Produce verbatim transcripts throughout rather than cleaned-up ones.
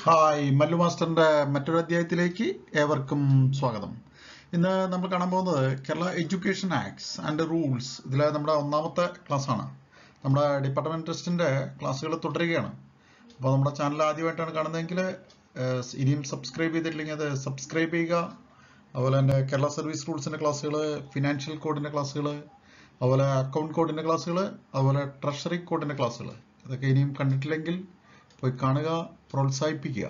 Hi Mallu മാസ്റ്ററിന്റെ മറ്റൊരു അധ്യായത്തിലേക്ക് ഏവർക്കും സ്വാഗതം. ഇന്ന് നമ്മൾ കാണാൻ പോകുന്നത് Kerala education acts and rules. ഇതിൽ നമ്മുടെ ഒന്നാമത്തെ ക്ലാസ് ആണ്. നമ്മുടെ ഡിപ്പാർട്ട്മെന്റ് ടെസ്റ്റിന്റെ ക്ലാസ്സുകൾ തുടരുകയാണ്. അപ്പോൾ നമ്മുടെ ചാനൽ ആദ്യമായിട്ടാണ് കാണുന്നതെങ്കിൽ ഇനിയും സബ്സ്ക്രൈബ് ചെയ്തിട്ടില്ലെങ്കിൽ അത് സബ്സ്ക്രൈബ് ചെയ്യുക. അതുപോലെ തന്നെ കേരള സർവീസ് റൂൾസിന്റെ ക്ലാസ്സുകൾ, ഫിനാൻഷ്യൽ കോഡിന്റെ ക്ലാസ്സുകൾ, അതുപോലെ അക്കൗണ്ട് കോഡിന്റെ ക്ലാസ്സുകൾ, അതുപോലെ ട്രഷറി കോഡിന്റെ ക്ലാസ്സുകൾ ഇതൊക്കെ ഇനിയും കണ്ടിട്ടില്ലെങ്കിൽ പോയി കാണുക, പ്രോത്സാഹിപ്പിക്കുക.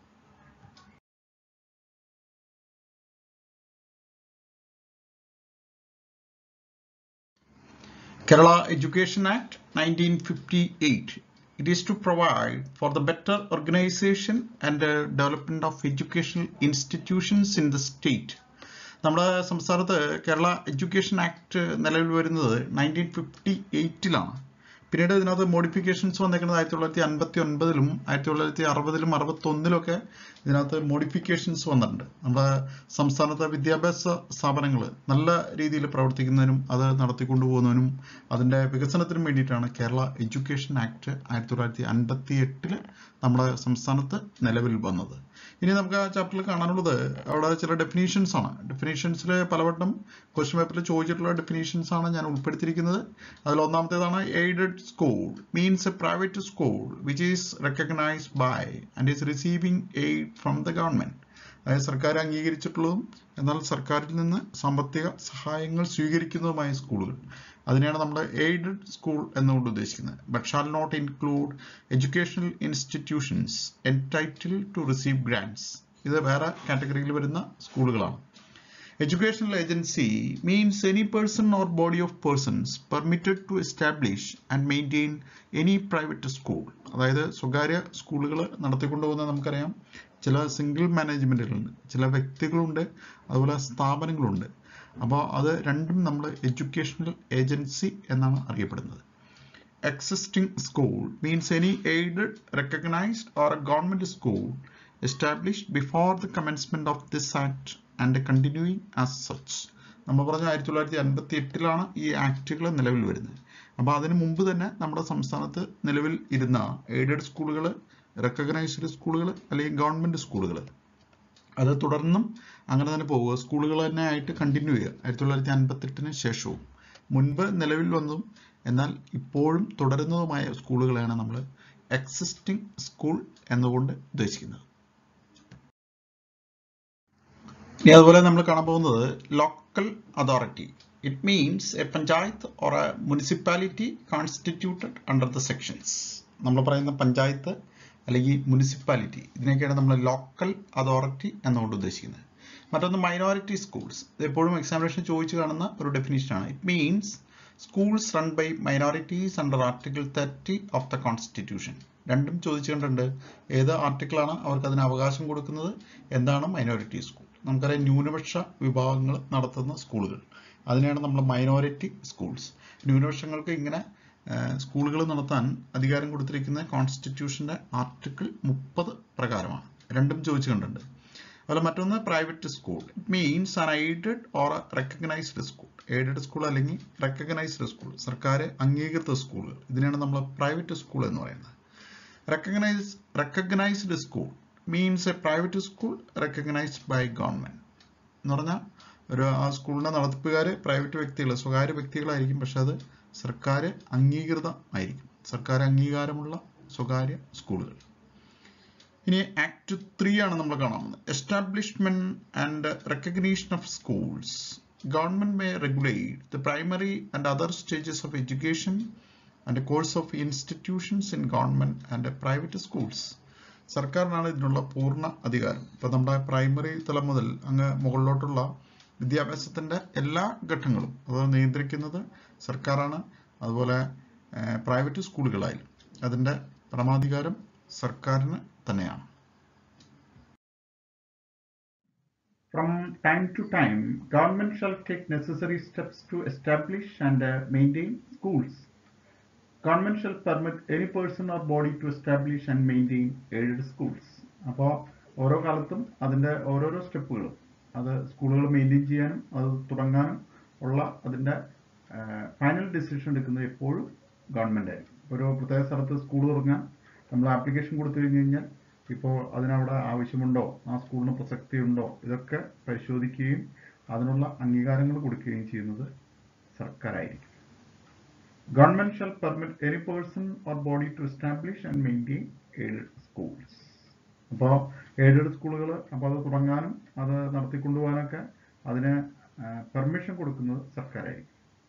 Kerala Education Act nineteen fifty-eight. It is to provide for the better organization and the development of educational institutions in the state. നമ്മുടെ സംസ്ഥാനത്ത് കേരള എഡ്യൂക്കേഷൻ ആക്ട് നിലവിൽ വരുന്നത് നയൻറ്റീൻ ഫിഫ്റ്റി എയ്റ്റിലാണ്. പിന്നീട് ഇതിനകത്ത് മോഡിഫിക്കേഷൻസ് വന്നേക്കുന്നത് ആയിരത്തി തൊള്ളായിരത്തി അൻപത്തി ഒൻപതിലും ആയിരത്തി തൊള്ളായിരത്തി അറുപതിലും അറുപത്തി ഒന്നിലൊക്കെ ഇതിനകത്ത് മോഡിഫിക്കേഷൻസ് വന്നിട്ടുണ്ട്. നമ്മുടെ സംസ്ഥാനത്തെ വിദ്യാഭ്യാസ സ്ഥാപനങ്ങൾ നല്ല രീതിയിൽ പ്രവർത്തിക്കുന്നതിനും അത് നടത്തിക്കൊണ്ടുപോകുന്നതിനും അതിൻ്റെ വികസനത്തിനും വേണ്ടിയിട്ടാണ് കേരള എഡ്യൂക്കേഷൻ ആക്ട് ആയിരത്തി തൊള്ളായിരത്തി അൻപത്തി എട്ടില് നമ്മുടെ സംസ്ഥാനത്ത് നിലവിൽ വന്നത്. ഇനി നമുക്ക് ആ ചാപ്റ്ററിൽ കാണാനുള്ളത് അവിടെ ചില ഡെഫിനീഷൻസ് ആണ്. ഡെഫിനീഷൻസിൽ പലവട്ടം ക്വസ്റ്റ്യൻ പേപ്പറിൽ ചോദിച്ചിട്ടുള്ള ഡെഫിനീഷൻസ് ആണ് ഞാൻ ഉൾപ്പെടുത്തിയിരിക്കുന്നത്. അതിൽ ഒന്നാമത്തേതാണ് aided school means a private school which is recognised by and is receiving aid from the government. അതായത് സർക്കാർ അംഗീകരിച്ചിട്ടുള്ളതും എന്നാൽ സർക്കാരിൽ നിന്ന് സാമ്പത്തിക സഹായങ്ങൾ സ്വീകരിക്കുന്നതുമായ സ്കൂളുകൾ, അതിനെയാണ് നമ്മൾ എയ്ഡഡ് സ്കൂൾ എന്നുകൊണ്ട് ഉദ്ദേശിക്കുന്നത്. But shall not include educational institutions entitle to receive grants. ഇത് വേറെ കാറ്റഗറിയിൽ വരുന്ന സ്കൂളുകളാണ്. Educational agency means any person or body of persons permitted to establish and maintain any private school. അതായത് സ്വകാര്യ സ്കൂളുകൾ നടത്തിക്കൊണ്ടുപോകുന്ന നമുക്കറിയാം ചില സിംഗിൾ മാനേജ്മെന്റുകളുണ്ട്, ചില വ്യക്തികളുണ്ട്, അതുപോലെ സ്ഥാപനങ്ങളുണ്ട്. അപ്പോൾ അത് രണ്ടും നമ്മൾ എഡ്യൂക്കേഷണൽ ഏജൻസി എന്നാണ് അറിയപ്പെടുന്നത്. Existing school means any aided recognised or a government school established before the commencement of this act and continuing as such. നമ്മൾ പറഞ്ഞ ആയിരത്തി തൊള്ളായിരത്തി അൻപത്തി എട്ടിലാണ് ഈ ആക്ടുകൾ നിലവിൽ വരുന്നത്. അപ്പോൾ അതിനു മുമ്പ് തന്നെ നമ്മുടെ സംസ്ഥാനത്ത് നിലവിൽ ഇരുന്ന എയ്ഡഡ് സ്കൂളുകൾ, റെക്കഗ്നൈസ്ഡ് സ്കൂളുകൾ അല്ലെങ്കിൽ ഗവൺമെന്റ് സ്കൂളുകൾ അത് തുടർന്നും അങ്ങനെ തന്നെ പോവുക, സ്കൂളുകൾ തന്നെ ആയിട്ട് കണ്ടിന്യൂ ചെയ്യുക. ആയിരത്തി തൊള്ളായിരത്തി അൻപത്തി എട്ടിന് ശേഷവും മുൻപ് നിലവിൽ വന്നതും എന്നാൽ ഇപ്പോഴും തുടരുന്നതുമായ സ്കൂളുകളെയാണ് നമ്മൾ എക്സിസ്റ്റിംഗ് സ്കൂൾ എന്നുകൊണ്ട് ഉദ്ദേശിക്കുന്നത്. ഇനി അതുപോലെ നമ്മൾ കാണാൻ പോകുന്നത് local authority. It means a panchayat or a municipality constituted under the sections. നമ്മൾ പറയുന്ന പഞ്ചായത്ത് അല്ലെങ്കിൽ മുനിസിപ്പാലിറ്റി, ഇതിനൊക്കെയാണ് നമ്മൾ ലോക്കൽ അതോറിറ്റി എന്നുകൊണ്ട് ഉദ്ദേശിക്കുന്നത്. മറ്റൊന്ന് മൈനോറിറ്റി സ്കൂൾസ്. ഇത് എപ്പോഴും എക്സാമിനേഷൻ ചോദിച്ചു കാണുന്ന ഒരു ഡെഫിനിഷനാണ്. It means schools run by minorities under article thirty of the constitution. രണ്ടും ചോദിച്ചുകൊണ്ടുണ്ട്. ഏത് ആർട്ടിക്കിളാണ് അവർക്ക് അതിന് അവകാശം കൊടുക്കുന്നത്, എന്താണ് മൈനോറിറ്റി സ്കൂൾ. നമുക്കറിയാം ന്യൂനപക്ഷ വിഭാഗങ്ങൾ നടത്തുന്ന സ്കൂളുകൾ, അതിനെയാണ് നമ്മൾ മൈനോറിറ്റി സ്കൂൾസ്. ന്യൂനപക്ഷങ്ങൾക്ക് ഇങ്ങനെ സ്കൂളുകൾ നടത്താൻ അധികാരം കൊടുത്തിരിക്കുന്ന കോൺസ്റ്റിറ്റ്യൂഷന്റെ ആർട്ടിക്കിൾ മുപ്പത് പ്രകാരമാണ്. രണ്ടും ചോദിച്ചു കണ്ടിട്ടുണ്ട്. അതുപോലെ മറ്റൊന്ന് private school. It means an aided or recognised school. Aided school അല്ലെങ്കിൽ റെക്കഗ്നൈസ്ഡ് സ്കൂൾ, സർക്കാർ അംഗീകൃത സ്കൂളുകൾ, ഇതിനെയാണ് നമ്മൾ പ്രൈവറ്റ് സ്കൂൾ എന്ന് പറയുന്നത്. Recognise recognised school means a private school recognised by government. എന്ന് പറഞ്ഞാൽ ഒരു ആ സ്കൂളിന്റെ നടത്തിപ്പുകാർ പ്രൈവറ്റ് വ്യക്തികൾ, സ്വകാര്യ വ്യക്തികളായിരിക്കും, പക്ഷെ അത് സർക്കാർ അംഗീകൃതമായിരിക്കും, സർക്കാർ അംഗീകാരമുള്ള സ്വകാര്യ സ്കൂളുകൾ. ഇനി ആക്ട് ത്രീ ആണ് നമ്മൾ കാണാവുന്നത്. Establishment and recognition of schools. Government may regulate the primary and other stages of education and course of institutions in government and private schools. സർക്കാരിനാണ് ഇതിനുള്ള പൂർണ്ണ അധികാരം. ഇപ്പൊ നമ്മുടെ പ്രൈമറി തലം മുതൽ അങ്ങ് മുകളിലോട്ടുള്ള വിദ്യാഭ്യാസത്തിന്റെ എല്ലാ ഘട്ടങ്ങളും അത് നിയന്ത്രിക്കുന്നത് സർക്കാരാണ്. അതുപോലെ പ്രൈവറ്റ് സ്കൂളുകളായാലും അതിന്റെ പരമാധികാരം സർക്കാരിന് തന്നെയാണ്. From time to time, government shall take necessary steps to establish and uh, maintain schools. Government shall permit any person or body to establish and maintain aided schools. അപ്പോൾ ഓരോ കാലത്തും അതിൻ്റെ ഓരോരോ സ്റ്റെപ്പുകളും അത് സ്കൂളുകൾ മെയിൻറ്റെയിൻ ചെയ്യാനും അത് തുടങ്ങാനും ഉള്ള അതിൻ്റെ ഫൈനൽ ഡിസിഷൻ എടുക്കുന്നത് എപ്പോഴും ഗവൺമെൻറ് ആയിരിക്കും. ഒരു പ്രത്യേക സ്ഥലത്ത് സ്കൂൾ തുടങ്ങാൻ നമ്മൾ ആപ്ലിക്കേഷൻ കൊടുത്തു കഴിഞ്ഞ് കഴിഞ്ഞാൽ ഇപ്പോൾ അതിനവിടെ ആവശ്യമുണ്ടോ, ആ സ്കൂളിന് പ്രസക്തിയുണ്ടോ, ഇതൊക്കെ പരിശോധിക്കുകയും അതിനുള്ള അംഗീകാരങ്ങൾ കൊടുക്കുകയും ചെയ്യുന്നത് സർക്കാരായിരിക്കും. Government shall permit any person or body to establish and maintain aided schools. അപ്പോൾ എയ്ഡഡ് സ്കൂളുകൾ അപ്പോൾ അത് തുടങ്ങാനും അത് നടത്തിക്കൊണ്ടുപോകാനൊക്കെ അതിന് പെർമിഷൻ കൊടുക്കുന്നത് സർക്കാരായിരിക്കും.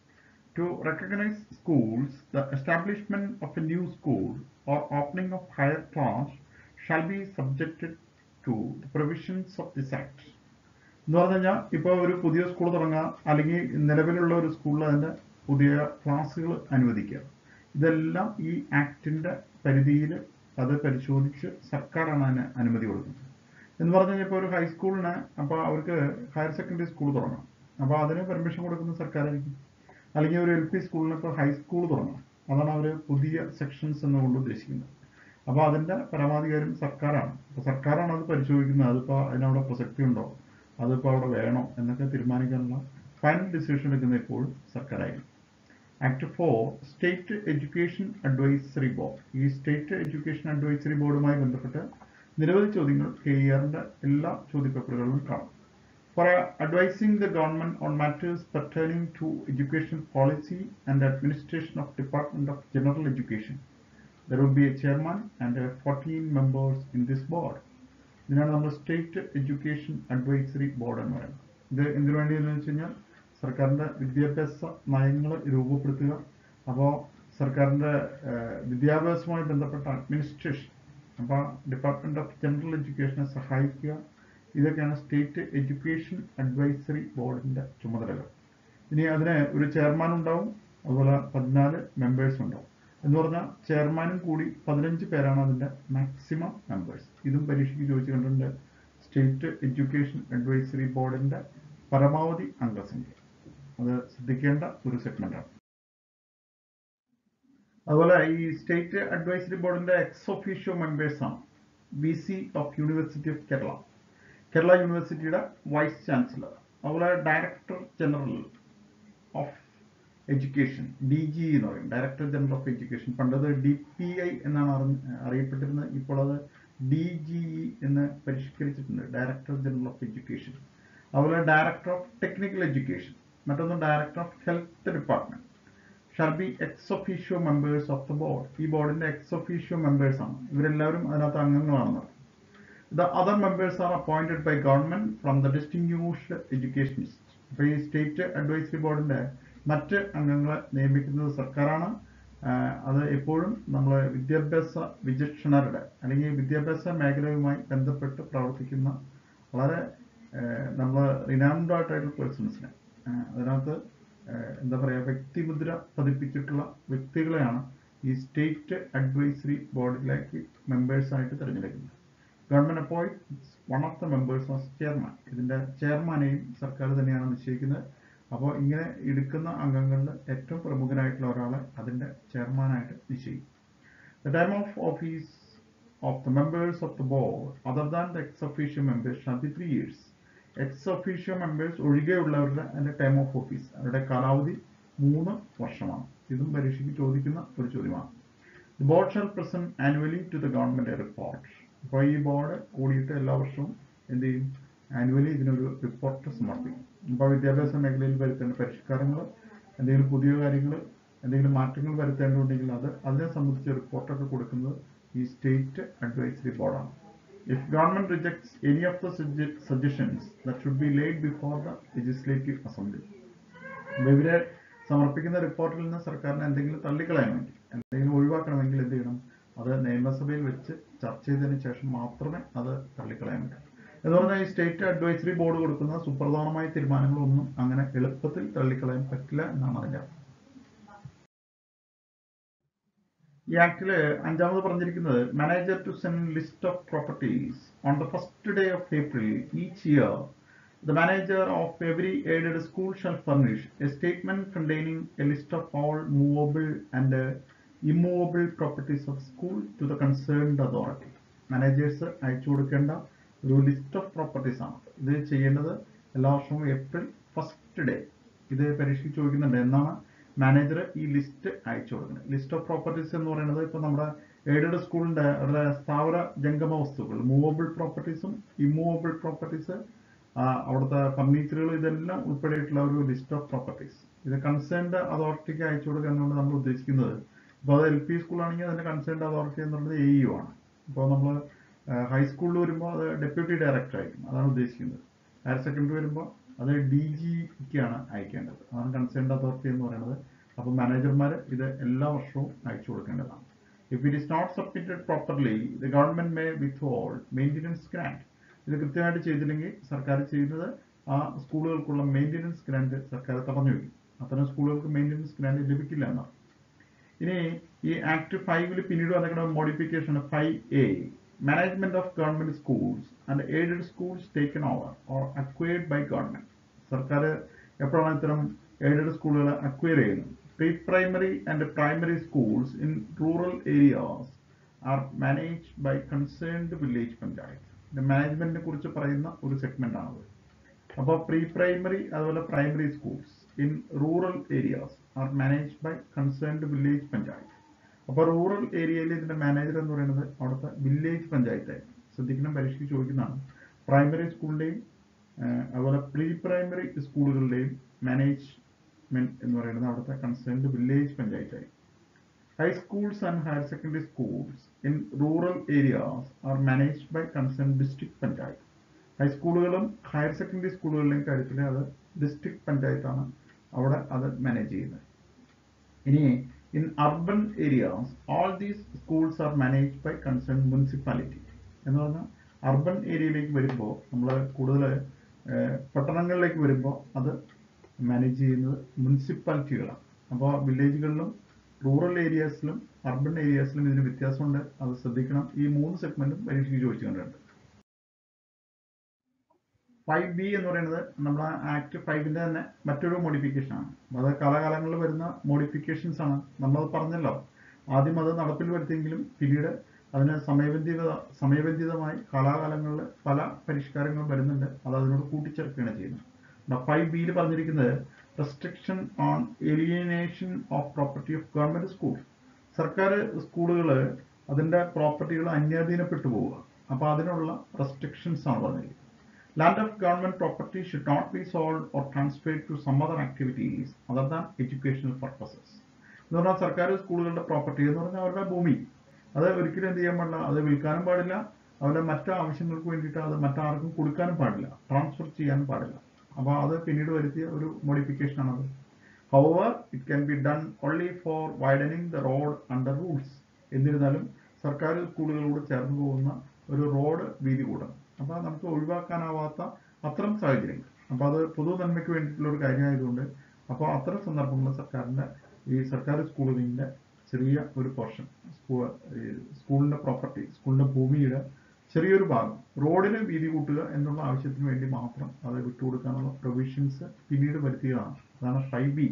To recognize schools, the establishment of a new school or opening of higher class shall be subjected to the provisions of this act. എന്ന് പറഞ്ഞു കഴിഞ്ഞാൽ ഇപ്പോൾ ഒരു പുതിയ സ്കൂൾ തുടങ്ങുക, അല്ലെങ്കിൽ നിലവിലുള്ള ഒരു സ്കൂളിൽ അതിൻ്റെ പുതിയ ക്ലാസ്സുകൾ അനുവദിക്കുക, ഇതെല്ലാം ഈ ആക്ടിൻ്റെ പരിധിയിൽ അത് പരിശോധിച്ച് സർക്കാരാണ് അതിന് അനുമതി കൊടുക്കുന്നത്. എന്ന് പറഞ്ഞു കഴിഞ്ഞാൽ ഇപ്പോൾ ഒരു ഹൈസ്കൂളിന് അപ്പോൾ അവർക്ക് ഹയർ സെക്കൻഡറി സ്കൂൾ തുടങ്ങണം, അപ്പോൾ അതിന് പെർമിഷൻ കൊടുക്കുന്നത് സർക്കാരായിരിക്കും. അല്ലെങ്കിൽ ഒരു എൽ പി സ്കൂളിന് ഇപ്പോൾ ഹൈസ്കൂൾ തുടങ്ങണം, അതാണ് അവർ പുതിയ സെക്ഷൻസ് എന്നുകൊണ്ട് ഉദ്ദേശിക്കുന്നത്. അപ്പോൾ അതിൻ്റെ പരമാധികാരം സർക്കാരാണ്. അപ്പോൾ സർക്കാരാണ് അത് പരിശോധിക്കുന്നത്, അതിപ്പോൾ അതിനവിടെ പ്രസക്തി ഉണ്ടോ, അതിപ്പോൾ അവിടെ വേണോ എന്നൊക്കെ തീരുമാനിക്കാനുള്ള ഫൈനൽ ഡിസിഷൻ എടുക്കുന്ന എപ്പോഴും സർക്കാരായിരിക്കും. Act four, state education advisory board. ഈ സ്റ്റേറ്റ് എഡ്യൂക്കേഷൻ അഡ്വൈസറി ബോർഡുമായി ബന്ധപ്പെട്ട് നിരവധി ചോദ്യങ്ങൾ കെ ഇ ആറിൻ്റെ എല്ലാ ചോദ്യപേപ്പറുകളിലും കാണും. For advising the government on matters pertaining to education policy and administration of Department of General Education, there will be a chairman and uh, fourteen members in this board. ഇതിനാണ് നമ്മൾ state education advisory board എന്ന് പറയുന്നത്. ഇത് എന്തിനു വേണ്ടിയെന്ന് വെച്ച് കഴിഞ്ഞാൽ സർക്കാരിൻ്റെ വിദ്യാഭ്യാസ നയങ്ങൾ രൂപപ്പെടുത്തുക, അപ്പോൾ സർക്കാരിൻ്റെ വിദ്യാഭ്യാസവുമായി ബന്ധപ്പെട്ട അഡ്മിനിസ്ട്രേഷൻ, അപ്പോൾ ഡിപ്പാർട്ട്മെൻറ്റ് ഓഫ് ജനറൽ എഡ്യൂക്കേഷനെ സഹായിക്കുക, ഇതൊക്കെയാണ് സ്റ്റേറ്റ് എഡ്യൂക്കേഷൻ അഡ്വൈസറി ബോർഡിൻ്റെ ചുമതലകൾ. ഇനി അതിന് ഒരു ചെയർമാൻ ഉണ്ടാവും, അതുപോലെ പതിനാല് മെമ്പേഴ്സ് ഉണ്ടാവും. എന്ന് പറഞ്ഞാൽ ചെയർമാനും കൂടി പതിനഞ്ച് പേരാണ് അതിൻ്റെ മാക്സിമം മെമ്പേഴ്സ്. ഇതും പരീക്ഷയ്ക്ക് ചോദിച്ചു കണ്ടിട്ടുണ്ട്. സ്റ്റേറ്റ് എഡ്യൂക്കേഷൻ അഡ്വൈസറി ബോർഡിൻ്റെ പരമാവധി അംഗസംഖ്യ, അത് ശ്രദ്ധിക്കേണ്ട ഒരു സെഗ്മെന്റാണ്. അതുപോലെ ഈ സ്റ്റേറ്റ് അഡ്വൈസറി ബോർഡിൻ്റെ എക്സ് ഒഫീഷ്യോ മെമ്പേഴ്സാണ് V C of university of Kerala, Kerala യൂണിവേഴ്സിറ്റിയുടെ വൈസ് ചാൻസലർ, അതുപോലെ director general of education, D G എന്ന് പറയും, ഡയറക്ടർ ജനറൽ ഓഫ് എഡ്യൂക്കേഷൻ. പണ്ടത് ഡി പി ഐ എന്നാണ് അറിയപ്പെട്ടിരുന്നത്, ഇപ്പോൾ അത് ഡി ജി ഇ എന്ന് പരിഷ്കരിച്ചിട്ടുണ്ട്, ഡയറക്ടർ ജനറൽ ഓഫ് എഡ്യൂക്കേഷൻ. അതുപോലെ ഡയറക്ടർ ഓഫ് ടെക്നിക്കൽ എഡ്യൂക്കേഷൻ, മറ്റൊന്ന് director of health department shall be ex officio members of the board. ഈ ബോർഡിന്റെ എക്സ് ഒഫീഷ്യോ മെമ്പേഴ്സ് ആണ്, ഇവരെല്ലാവരും അതിനകത്ത് അംഗങ്ങളാണെന്ന്. The other members are appointed by government from the distinguished educationists. അപ്പോൾ ഈ state advisory ബോർഡിന്റെ മറ്റ് അംഗങ്ങളെ നിയമിക്കുന്നത് സർക്കാരാണ്. അത് എപ്പോഴും നമ്മൾ വിദ്യാഭ്യാസ വിചക്ഷണരുടെ അല്ലെങ്കിൽ വിദ്യാഭ്യാസ മേഖലയുമായി ബന്ധപ്പെട്ട് പ്രവർത്തിക്കുന്ന വളരെ നമ്മൾ റിനൗൺഡ് ആയിട്ടുള്ള പേഴ്സൺസിനെ, അതിനകത്ത് എന്താ പറയുക, വ്യക്തിമുദ്ര പതിപ്പിച്ചിട്ടുള്ള വ്യക്തികളെയാണ് ഈ സ്റ്റേറ്റ് അഡ്വൈസറി ബോർഡിലേക്ക് മെമ്പേഴ്സായിട്ട് തിരഞ്ഞെടുക്കുന്നത്. Government appoints one of the members as chairman. ഇതിന്റെ ചെയർമാനെയും സർക്കാർ തന്നെയാണ് നിശ്ചയിക്കുന്നത്. അപ്പോൾ ഇങ്ങനെ എടുക്കുന്ന അംഗങ്ങളിൽ ഏറ്റവും പ്രമുഖനായിട്ടുള്ള ഒരാളെ അതിന്റെ ചെയർമാനായിട്ട് നിശ്ചയിക്കും. The time of office of the members of the board other than the ex officio members shall be three years. Ex officio members ഒഴികെയുള്ളവരുടെ അതിന്റെ ടൈം ഓഫ് ഓഫീസ്, അവരുടെ കാലാവധി മൂന്ന് വർഷമാണ്. ഇതും പരീക്ഷയ്ക്ക് ചോദിക്കുന്ന ഒരു ചോദ്യമാണ്. The board shall present annually to the government report. അപ്പോൾ ഈ ബോർഡ് കൂടിയിട്ട് എല്ലാ വർഷവും എന്ത് ചെയ്യും, ആനുവലി ഇതിനൊരു റിപ്പോർട്ട് സമർപ്പിക്കും. അപ്പോൾ വിദ്യാഭ്യാസ മേഖലയിൽ വരുത്തേണ്ട പരിഷ്കാരങ്ങൾ, എന്തെങ്കിലും പുതിയ കാര്യങ്ങൾ, എന്തെങ്കിലും മാറ്റങ്ങൾ വരുത്തേണ്ടതുണ്ടെങ്കിൽ അത് അതിനെ സംബന്ധിച്ച് റിപ്പോർട്ടൊക്കെ കൊടുക്കുന്നത് ഈ സ്റ്റേറ്റ് അഡ്വൈസറി ബോർഡാണ്. If government rejects any of the suggestions that should be laid before the legislative assembly. അപ്പോൾ ഇവരെ സമർപ്പിക്കുന്ന റിപ്പോർട്ടിൽ നിന്ന് സർക്കാരിന് എന്തെങ്കിലും തള്ളിക്കളയണമെങ്കിൽ, എന്തെങ്കിലും ഒഴിവാക്കണമെങ്കിൽ എന്ത് ചെയ്യണം, അത് നിയമസഭയിൽ വെച്ച് ചർച്ച ചെയ്തതിനു ശേഷം മാത്രമേ അത് തള്ളിക്കളയാൻ പറ്റൂ. എന്ന് പറഞ്ഞാൽ ഈ സ്റ്റേറ്റ് അഡ്വൈസറി ബോർഡ് കൊടുക്കുന്ന സുപ്രധാനമായ തീരുമാനങ്ങളൊന്നും അങ്ങനെ എളുപ്പത്തിൽ തള്ളിക്കളയാൻ പറ്റില്ല എന്നാണ് അതിന്റെ അർത്ഥം. ഈ ആക്ടില് അഞ്ചാമത് പറഞ്ഞിരിക്കുന്നത് manager to send list of properties on the first day of April each year. The manager of every aided school shall furnish a statement containing a list of all movable and uh, immovable properties of school to the concerned authority. Managers അയച്ചു കൊടുക്കേണ്ട ഒരു list of properties ആണ്. ഇത് ചെയ്യേണ്ടത് എല്ലാ വർഷവും April first day. ഇത് പരീക്ഷയ്ക്ക് ചോദിക്കുന്നുണ്ട്, എന്നാണ് മാനേജർ ഈ ലിസ്റ്റ് അയച്ചു കൊടുക്കുന്നത്. ലിസ്റ്റ് ഓഫ് പ്രോപ്പർട്ടീസ് എന്ന് പറയുന്നത് ഇപ്പോൾ നമ്മുടെ എയ്ഡഡ് സ്കൂളിൻ്റെ അവരുടെ സ്ഥാവര ജംഗമ വസ്തുക്കൾ, മൂവബിൾ പ്രോപ്പർട്ടീസും ഇമ്മൂവബിൾ പ്രോപ്പർട്ടീസ്, അവിടുത്തെ ഫർണിച്ചറുകൾ, ഇതെല്ലാം ഉൾപ്പെടെയായിട്ടുള്ള ഒരു ലിസ്റ്റ് ഓഫ് പ്രോപ്പർട്ടീസ് ഇത് കൺസേൺഡ് അതോറിറ്റിക്ക് അയച്ചു കൊടുക്കുക എന്നുകൊണ്ട് നമ്മൾ ഉദ്ദേശിക്കുന്നത്. ഇപ്പോൾ അത് എൽ പി സ്കൂളാണെങ്കിൽ അതിൻ്റെ കൺസേൺഡ് അതോറിറ്റി എന്നുള്ളത് എ ഇ ആണ്. ഇപ്പോൾ നമ്മൾ ഹൈസ്കൂളിൽ വരുമ്പോൾ അത് ഡെപ്യൂട്ടി ഡയറക്ടർ ആയിരിക്കും, അതാണ് ഉദ്ദേശിക്കുന്നത്. ഹയർ സെക്കൻഡറി വരുമ്പോൾ അത് ഡി ജിക്കാണ് അയക്കേണ്ടത്, അതാണ് കൺസേൺഡ് അതോറിറ്റി എന്ന് പറയുന്നത്. അപ്പോൾ മാനേജർമാർ ഇത് എല്ലാ വർഷവും അയച്ചു കൊടുക്കേണ്ടതാണ്. If it is not submitted properly the government may withhold maintenance grant. ഇത് കൃത്യമായിട്ട് ചെയ്തില്ലെങ്കിൽ സർക്കാർ ചെയ്യുന്നത് ആ സ്കൂളുകൾക്കുള്ള മെയിൻ്റനൻസ് ഗ്രാന്റ് സർക്കാർ തടഞ്ഞു വയ്ക്കും. അത്തരം സ്കൂളുകൾക്ക് മെയിൻ്റനൻസ് ഗ്രാന്റ് ലഭിക്കില്ല എന്നാണ്. ഇനി ഈ ആക്ട് ഫൈവിൽ പിന്നീട് വന്നിരിക്കുന്ന modification five A, management of government schools and aided schools taken over or acquired by government. സർക്കാർ എപ്പോഴാണ് ഇത്തരം എയ്ഡഡ് സ്കൂളുകൾ അക്വയർ ചെയ്യുന്നത്? Pre primary and primary schools in rural areas are managed by concerned village panchayat. ഇത് മാനേജ്മെന്റിനെ കുറിച്ച് പറയുന്ന ഒരു സെഗ്മെന്റ് ആണത്. അപ്പോൾ പ്രീ പ്രൈമറി അതുപോലെ primary schools in rural areas are managed by concerned village panchayat. അപ്പോൾ റൂറൽ ഏരിയയിൽ ഇതിന്റെ മാനേജർ എന്ന് പറയുന്നത് അവിടുത്തെ വില്ലേജ് പഞ്ചായത്തായിരുന്നു. ശ്രദ്ധിക്കണം, പരീക്ഷയ്ക്ക് ചോദിക്കുന്നതാണ്. പ്രൈമറി സ്കൂളിന്റെയും അതുപോലെ പ്രീ പ്രൈമറി സ്കൂളുകളുടെയും മാനേജ്മെന്റ് എന്ന് പറയുന്നത് അവിടുത്തെ കൺസേൺഡ് വില്ലേജ് പഞ്ചായത്തായി. High schools and higher secondary schools in rural areas are managed by concerned district panchayat. ഹൈസ്കൂളുകളും ഹയർ സെക്കൻഡറി സ്കൂളുകളുടെയും കാര്യത്തിൽ അത് ഡിസ്ട്രിക്ട് പഞ്ചായത്താണ് അവിടെ അത് മാനേജ് ചെയ്യുന്നത്. ഇനി in urban areas all these schools are managed by concerned municipality. എന്ന് പറഞ്ഞാൽ അർബൻ ഏരിയയിലേക്ക് വരുമ്പോൾ നമ്മൾ കൂടുതൽ പട്ടണങ്ങളിലേക്ക് വരുമ്പോൾ അത് മാനേജ് ചെയ്യുന്നത് മുനിസിപ്പാലിറ്റികളാണ്. അപ്പോൾ വില്ലേജുകളിലും റൂറൽ ഏരിയാസിലും അർബൻ ഏരിയാസിലും ഇതിന് വ്യത്യാസമുണ്ട്, അത് ശ്രദ്ധിക്കണം. ഈ മൂന്ന് സെഗ്മെന്റും പരീക്ഷയ്ക്ക് ചോദിച്ചു കണ്ടിട്ടുണ്ട്. ഫൈവ് ബി എന്ന് പറയുന്നത് നമ്മുടെ ആക്ട് ഫൈവിന്റെ തന്നെ മറ്റൊരു മോഡിഫിക്കേഷൻ ആണ്. അത് കാലാകാലങ്ങളിൽ വരുന്ന മോഡിഫിക്കേഷൻസ് ആണ്. നമ്മളത് പറഞ്ഞല്ലോ, ആദ്യം അത് നടപ്പിൽ വരുത്തിയെങ്കിലും പിന്നീട് അതിന് സമയബന്ധിത സമയബന്ധിതമായി കാലാകാലങ്ങളിൽ പല പരിഷ്കാരങ്ങളും വരുന്നുണ്ട്. അത് അതിനോട് കൂട്ടിച്ചേർക്കുകയാണ് ചെയ്യുന്നത്. ഫൈവ് ബിയിൽ പറഞ്ഞിരിക്കുന്നത് restriction on alienation of property of government school. സർക്കാർ സ്കൂളുകൾ അതിന്റെ പ്രോപ്പർട്ടികൾ അന്യാധീനപ്പെട്ടു പോവുക. അപ്പോൾ അതിനുള്ള റെസ്ട്രിക്ഷൻസ് ആണ് പറഞ്ഞിരിക്കുന്നത്. Land of government property should not be sold or transferred to some other activities other than educational purposes. എന്ന് പറഞ്ഞാൽ സർക്കാർ സ്കൂളുകളുടെ പ്രോപ്പർട്ടി എന്ന് പറഞ്ഞാൽ അവരുടെ ഭൂമി, അത് ഒരിക്കലും എന്ത് ചെയ്യാൻ പാടില്ല, അത് വിൽക്കാനും പാടില്ല, അവരുടെ മറ്റു ആവശ്യങ്ങൾക്ക് വേണ്ടിയിട്ട് അത് മറ്റാർക്കും കൊടുക്കാനും പാടില്ല, ട്രാൻസ്ഫർ ചെയ്യാനും പാടില്ല. അപ്പോൾ അത് പിന്നീട് വരുത്തിയ ഒരു മോഡിഫിക്കേഷൻ ആണത്. However, it can be done only for widening the road under rules. എന്നിരുന്നാലും സർക്കാർ സ്കൂളുകളോട് ചേർന്ന് പോകുന്ന ഒരു റോഡ് വീതി കൂടണം. അപ്പോൾ നമുക്ക് ഒഴിവാക്കാനാവാത്ത അത്തരം സാഹചര്യങ്ങൾ, അപ്പോൾ അത് പൊതു നന്മയ്ക്ക് വേണ്ടിയിട്ടുള്ള ഒരു കാര്യമായതുകൊണ്ട് അപ്പോൾ അത്തരം സന്ദർഭങ്ങളിൽ സർക്കാരിൻ്റെ ഈ സർക്കാർ സ്കൂളുകളിൻ്റെ ചെറിയ ഒരു പോർഷൻ സ്കൂൾ സ്കൂളിൻ്റെ പ്രോപ്പർട്ടി, സ്കൂളിൻ്റെ ഭൂമിയുടെ ചെറിയൊരു ഭാഗം റോഡിന് വീതി കൂട്ടുക എന്നുള്ള ആവശ്യത്തിന് വേണ്ടി മാത്രം അത് വിട്ടുകൊടുക്കാനുള്ള പ്രൊവിഷൻസ് പിന്നീട് വരുത്തിയതാണ്. അതാണ് five B.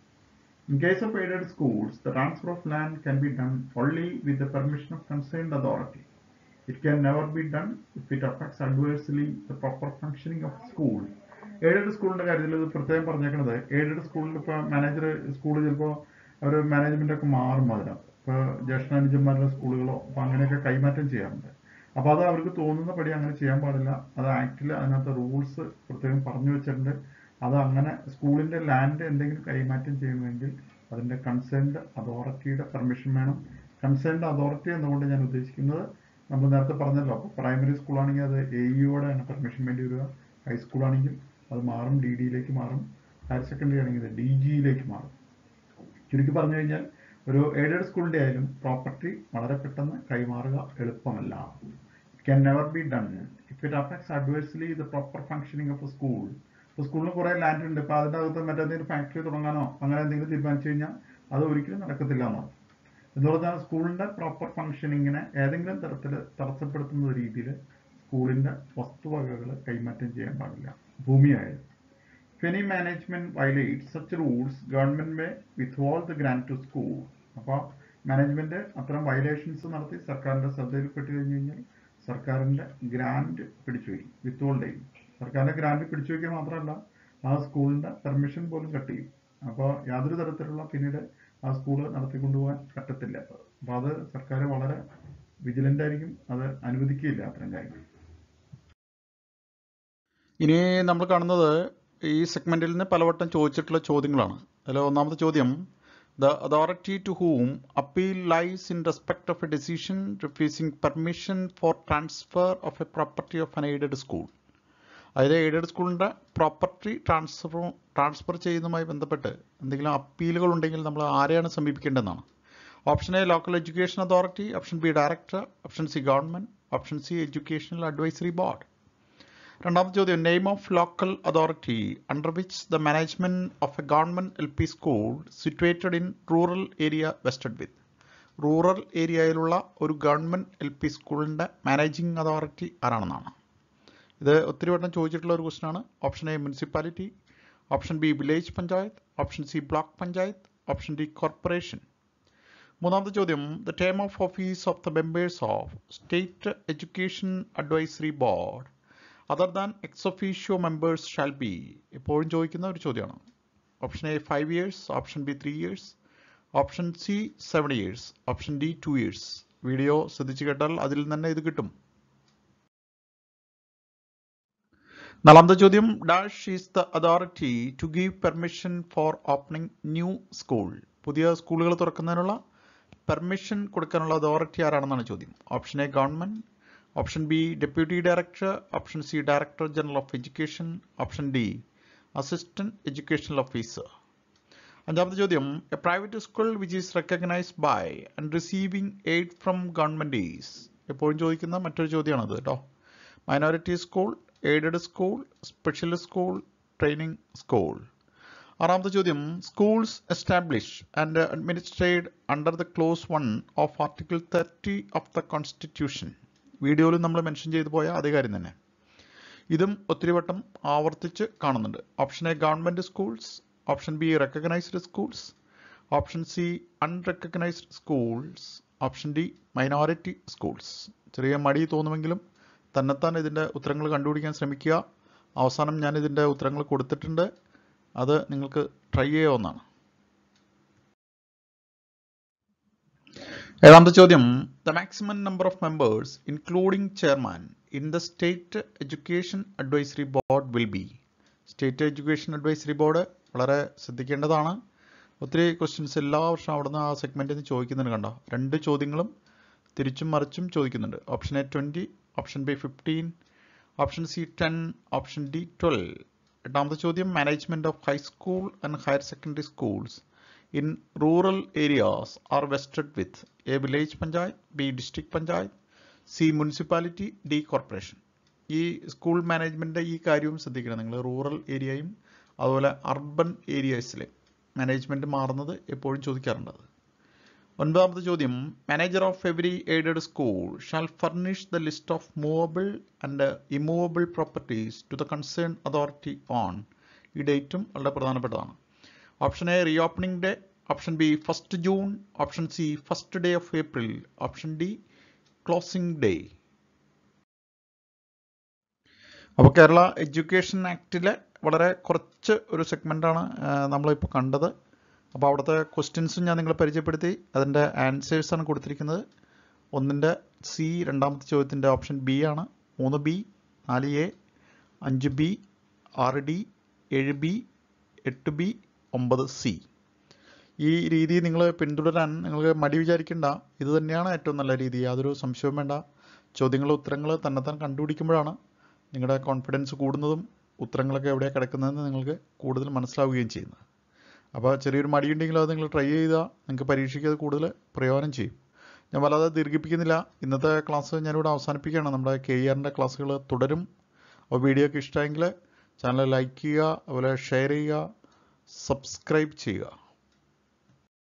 In case of aided schools, the transfer of land can be done only with the permission of concerned authority. It can never be done if it affects adversely the proper functioning of the school. Aided സ്കൂളിന്റെ കാര്യത്തിൽ ഇത് പ്രത്യേകം പറഞ്ഞേക്കുന്നത്, aided സ്കൂളിൽ ഇപ്പോൾ manager school ചിലപ്പോൾ അവർ management ഒക്കെ മാറും. അതിനകത്ത് ഇപ്പോൾ ജ്യേഷ്ഠാനുജന്മാരുടെ സ്കൂളുകളോ അപ്പോൾ അങ്ങനെയൊക്കെ കൈമാറ്റം ചെയ്യാറുണ്ട്. അപ്പോൾ അത് അവർക്ക് തോന്നുന്ന പടി അങ്ങനെ ചെയ്യാൻ പാടില്ല. അത് ആക്ടിൽ അതിനകത്ത് റൂൾസ് പ്രത്യേകം പറഞ്ഞു വെച്ചിട്ടുണ്ട്. അത് അങ്ങനെ സ്കൂളിന്റെ ലാൻഡ് എന്തെങ്കിലും കൈമാറ്റം ചെയ്യണമെങ്കിൽ അതിന്റെ കൺസേൺഡ് അതോറിറ്റിയുടെ പെർമിഷൻ വേണം. കൺസേൺഡ് അതോറിറ്റി എന്നുകൊണ്ട് ഞാൻ ഉദ്ദേശിക്കുന്നത് നമ്മൾ നേരത്തെ പറഞ്ഞല്ലോ, അപ്പോൾ പ്രൈമറി സ്കൂളാണെങ്കിൽ അത് എ ഇയോടെയാണ് പെർമിഷൻ വേണ്ടി വരിക. ഹൈസ്കൂളാണെങ്കിൽ അത് മാറും, ഡി ഡിയിലേക്ക് മാറും. ഹയർ സെക്കൻഡറി ആണെങ്കിൽ ഡി ജിയിലേക്ക് മാറും. ചുരുക്കി പറഞ്ഞു കഴിഞ്ഞാൽ ഒരു എയ്ഡഡ് സ്കൂളിന്റെ ആയാലും പ്രോപ്പർട്ടി വളരെ പെട്ടെന്ന് കൈമാറുക എളുപ്പമല്ല. It can never be done if it affects adversely the proper functioning of a school. ഇപ്പോൾ സ്കൂളിന് കുറേ ലാൻഡ് ഉണ്ട്, ഇപ്പോൾ അതിൻ്റെ അകത്ത് മറ്റെന്തെങ്കിലും ഫാക്ടറി തുടങ്ങാനോ അങ്ങനെ എന്തെങ്കിലും തീരുമാനിച്ചു കഴിഞ്ഞാൽ അത് ഒരിക്കലും നടക്കത്തില്ല എന്നാണ്. എന്ന് പറഞ്ഞാൽ സ്കൂളിന്റെ പ്രോപ്പർ ഫംഗ്ഷനിങ്ങിനെ ഏതെങ്കിലും തരത്തിൽ തടസ്സപ്പെടുത്തുന്ന രീതിയിൽ സ്കൂളിന്റെ വസ്തുവകകൾ കൈമാറ്റം ചെയ്യാൻ പാടില്ല, ഭൂമിയായത്. If any management violates such rules, government may withhold the grant to school. അപ്പോൾ മാനേജ്മെന്റ് അത്തരം വയലേഷൻസ് നടത്തി സർക്കാരിന്റെ ശ്രദ്ധയിൽപ്പെട്ട് കഴിഞ്ഞു കഴിഞ്ഞാൽ സർക്കാരിന്റെ ഗ്രാന്റ് പിടിച്ചു വയ്ക്കും, വിത്ത്ഹോൾഡ് ചെയ്യും. സർക്കാരിന്റെ ഗ്രാന്റ് പിടിച്ചു വയ്ക്കുക മാത്രമല്ല ആ സ്കൂളിന്റെ പെർമിഷൻ പോലും കട്ട് ചെയ്യും. അപ്പോൾ യാതൊരു തരത്തിലുള്ള പിന്നീട് ആ സ്കൂള് നടത്തിക്കൊണ്ടുപോകാൻ പറ്റത്തില്ല. അപ്പോൾ അത് സർക്കാർ വളരെ വിജിലൻ്റ് ആയിരിക്കും, അത് അനുവദിക്കില്ല അത്തരം കാര്യങ്ങൾ. ഇനി നമ്മൾ കാണുന്നത് ഈ സെഗ്മെന്റിൽ നിന്ന് പലവട്ടം ചോദിച്ചിട്ടുള്ള ചോദ്യങ്ങളാണ്. അതിൽ ഒന്നാമത്തെ ചോദ്യം, the authority to whom appeal lies in respect of a decision refusing permission for transfer of a property of an aided school. അതായത് എയ്ഡഡ് സ്കൂളിൻ്റെ പ്രോപ്പർട്ടി ട്രാൻസ്ഫർ ട്രാൻസ്ഫർ ചെയ്യുന്നതുമായി ബന്ധപ്പെട്ട് എന്തെങ്കിലും അപ്പീലുകൾ ഉണ്ടെങ്കിൽ നമ്മൾ ആരെയാണ് സമീപിക്കേണ്ടതെന്നാണ്. Option A local education authority, option B director, option C government, option C educational advisory board. രണ്ടാമത്തെ ചോദ്യം, name of local authority under which the management of a government L P school situated in rural area vested with. Rural ഏരിയയിലുള്ള ഒരു government L P സ്കൂളിൻ്റെ managing authority ആരാണെന്നാണ്. ഇത് ഒത്തിരി വട്ടം ചോദിച്ചിട്ടുള്ള ഒരു ക്വസ്റ്റൻ ആണ്. Option A municipality, option B village panchayat, option C block panchayat, option D corporation. മൂന്നാമത്തെ ചോദ്യം, the term of office of the members of state education advisory board other than ex officio members shall be. എപ്പോഴും ചോദിക്കുന്ന ഒരു ചോദ്യമാണ്. Option A five years, option B three years, option C seven years, option D two years. Video ശ്രദ്ധിച്ചു കേട്ടാൽ അതിൽ തന്നെ ഇത് കിട്ടും. നാലാമത്തെ ചോദ്യം, dash is the authority to give permission for opening new school. പുതിയ സ്കൂളുകൾ തുറക്കുന്നതിനുള്ള പെർമിഷൻ കൊടുക്കാനുള്ള അതോറിറ്റി ആരാണെന്നാണ് ചോദ്യം. Option A government, option B deputy director, option C director general of education, option D assistant educational officer. അഞ്ചാമത്തെ ചോദ്യം, a private school which is recognised by and receiving aid from government is. എപ്പോഴും ചോദിക്കുന്ന മറ്റൊരു ചോദ്യമാണത് കേട്ടോ. Minority school, aided school, special school, training school. ആറാമത്തെ ചോദ്യം, schools establish and administrated under the close one of article thirty of the constitution. വീഡിയോയിൽ നമ്മൾ mention ചെയ്തു പോയ അതേ കാര്യം തന്നെ. ഇതും ഒത്തിരി വട്ടം ആവർത്തിച്ച് കാണുന്നുണ്ട്. Option A government schools, option B recognised schools, option C unrecognised schools, option D minority schools. ചെറിയ മടി തോന്നുമെങ്കിലും തന്നെത്താൻ ഇതിൻ്റെ ഉത്തരങ്ങൾ കണ്ടുപിടിക്കാൻ ശ്രമിക്കുക. അവസാനം ഞാൻ ഇതിൻ്റെ ഉത്തരങ്ങൾ കൊടുത്തിട്ടുണ്ട്, അത് നിങ്ങൾക്ക് ട്രൈ ചെയ്യാവുന്നതാണ്. ഏഴാമത്തെ ചോദ്യം, the maximum number of members including chairman in the state education advisory board will be. State education advisory board വളരെ ശ്രദ്ധിക്കേണ്ടതാണ്. ഒത്തിരി ക്വസ്റ്റ്യൻസ് എല്ലാ വർഷവും അവിടുന്ന് ആ സെഗ്മെൻറ്റിൽ നിന്ന് ചോദിക്കുന്നുണ്ട്. കണ്ടോ, രണ്ട് ചോദ്യങ്ങളും തിരിച്ചും മറിച്ചും ചോദിക്കുന്നുണ്ട്. Option A twenty, option B fifteen, option C ten, option D twelve. എട്ടാമത്തെ ചോദ്യം, management of high school and higher secondary schools in rural areas are vested with A village panchayat, B district panchayat, C municipality, D corporation. ഈ school മാനേജ്മെൻറ്റിൻ്റെ ഈ കാര്യവും ശ്രദ്ധിക്കണം നിങ്ങൾ. Rural ഏരിയയും അതുപോലെ അർബൻ ഏരിയസിലെ മാനേജ്മെൻറ്റ് മാറുന്നത് എപ്പോഴും ചോദിക്കാറുണ്ട്. ഒൻപതാമത്തെ ചോദ്യം, manager of every aided school shall furnish the list of movable and immovable properties to the concern authority on. ഈ ഡേറ്റും വളരെ പ്രധാനപ്പെട്ടതാണ്. Option A reopening day, option B first June, option C first day of April, option D closing day. അപ്പോൾ Kerala education ആക്ടിലെ വളരെ കുറച്ച് ഒരു സെഗ്മെൻ്റാണ് നമ്മളിപ്പോൾ കണ്ടത്. അപ്പോൾ അവിടുത്തെ ക്വസ്റ്റ്യൻസും ഞാൻ നിങ്ങളെ പരിചയപ്പെടുത്തി. അതിൻ്റെ ആൻസേഴ്സാണ് കൊടുത്തിരിക്കുന്നത്. ഒന്നിൻ്റെ സി, രണ്ടാമത്തെ ചോദ്യത്തിൻ്റെ ഓപ്ഷൻ ബി ആണ്, മൂന്ന് ബി, നാല് എ, അഞ്ച് ബി, ആറ് ഡി, ഏഴ് ബി, എട്ട് ബി, ഒമ്പത് സി. ഈ രീതി നിങ്ങൾ പിന്തുടരാൻ നിങ്ങൾക്ക് മടി വിചാരിക്കേണ്ട. ഇത് തന്നെയാണ് ഏറ്റവും നല്ല രീതി, യാതൊരു സംശയവും വേണ്ട. ചോദ്യങ്ങൾ ഉത്തരങ്ങൾ തന്നെത്താൻ കണ്ടുപിടിക്കുമ്പോഴാണ് നിങ്ങളുടെ കോൺഫിഡൻസ് കൂടുന്നതും ഉത്തരങ്ങളൊക്കെ എവിടെയാണ് കിടക്കുന്നതെന്ന് നിങ്ങൾക്ക് കൂടുതൽ മനസ്സിലാവുകയും ചെയ്യുന്നത്. അപ്പോൾ ചെറിയൊരു മടിയുണ്ടെങ്കിൽ അത് നിങ്ങൾ ട്രൈ ചെയ്താൽ നിങ്ങൾക്ക് പരീക്ഷയ്ക്ക് അത് കൂടുതൽ പ്രയോജനം ചെയ്യും. ഞാൻ വല്ലാതെ ദീർഘിപ്പിക്കുന്നില്ല. ഇന്നത്തെ ക്ലാസ് ഞാനിവിടെ അവസാനിപ്പിക്കുകയാണ്. നമ്മുടെ കെ ഇ ആറിൻ്റെ ക്ലാസ്സുകൾ തുടരും. അപ്പോൾ വീഡിയോ ഒക്കെ ഇഷ്ടമെങ്കിൽ ചാനൽ ലൈക്ക് ചെയ്യുക, അതുപോലെ ഷെയർ ചെയ്യുക, സബ്സ്ക്രൈബ് ചെയ്യുക.